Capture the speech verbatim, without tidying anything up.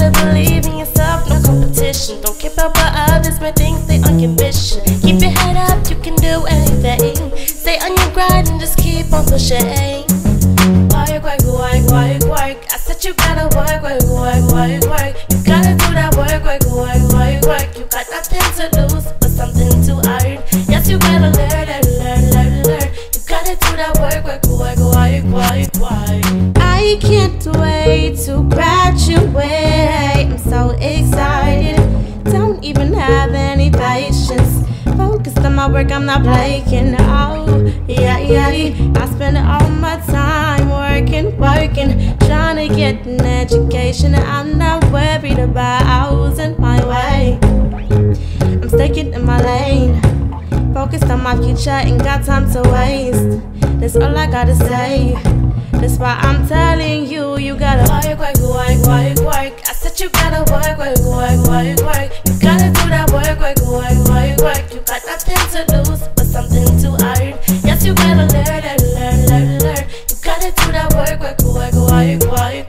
gotta believe in yourself, no competition. Don't care about what others may think, stay on your mission. Keep your head up, you can do anything. Stay on your grind and just keep on pushing. Work, work, work, work, work. I said you gotta work, work, work, work, work. You gotta do that work, work, work, work, work. You got nothing to lose but something to earn. Yes, you gotta learn, learn, learn, learn, learn. You gotta do that work, work, work, work, work, work. I can't wait to graduate. I'm so excited. Don't even have any patience. Focused on my work, I'm not playing. Oh, yeah, yeah. I spend all my time working, working, trying to get an education. I'm not worried about hours in my way. I'm sticking in my lane, focused on my future, ain't got time to waste. That's all I gotta say. That's why I'm telling you, you gotta work, work, work, work, work. I said you gotta work, work, work, work, work. You gotta do that work, work, work, work, work. You got nothing to lose but something to earn. Yes, you gotta learn, learn, learn, learn, learn. You gotta do that work, work, work, work, work.